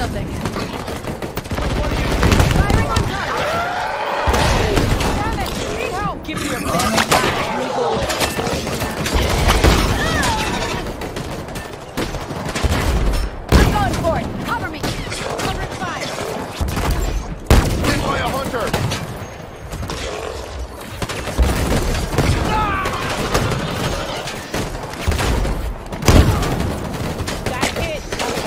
something. Give me your I'm going for it. Cover me. Covering fire. Hit by a hunter. Got hit.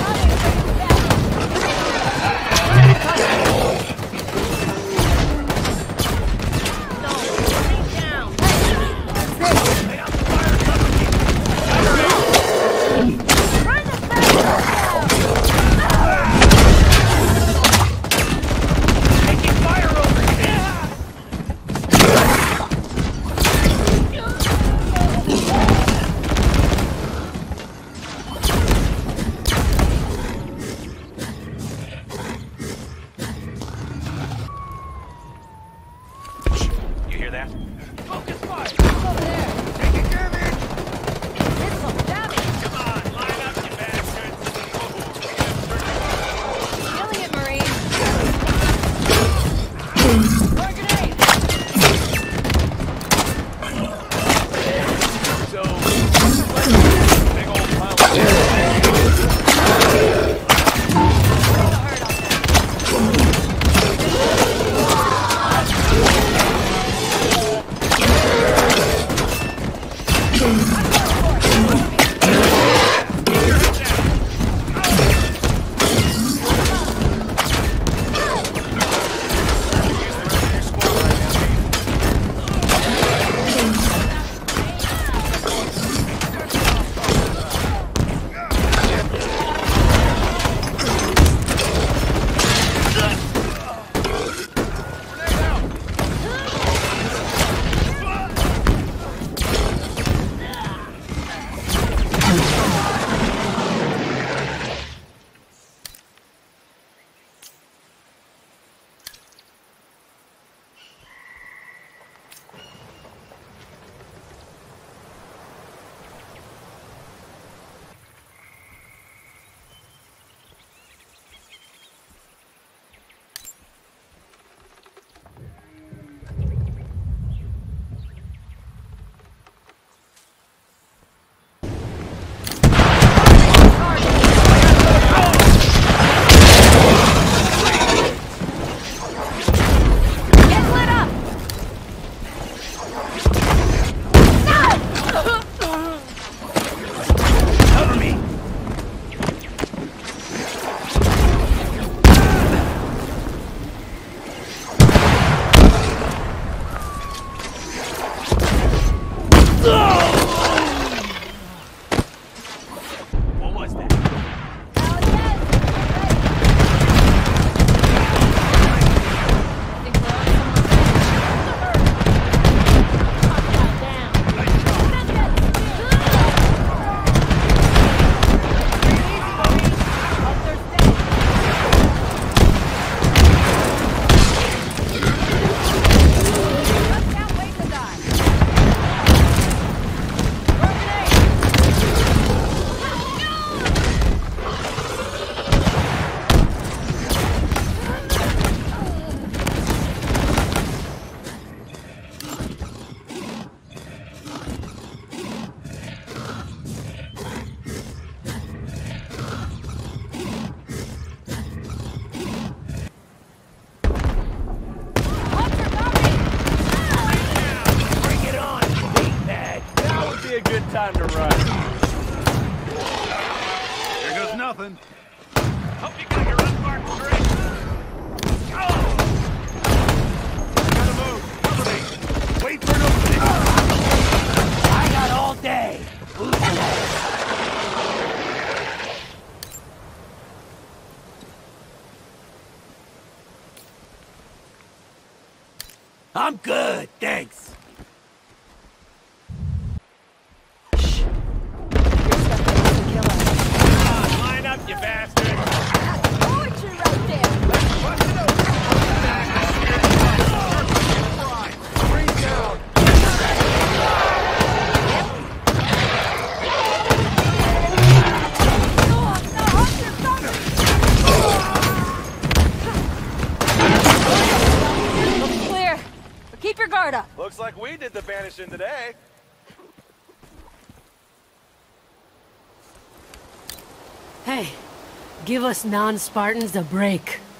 time to run. There goes nothing. Hope you got your unmarked drink. Go! Gotta move. Cover me. Wait for an opening. I got all day. I'm good, thanks. Line up, you bastard! Poetry right there! Bust it open! Bring down! Oh, no, Hunter, Looks like we did the banishing today. Hey, give us non-Spartans a break.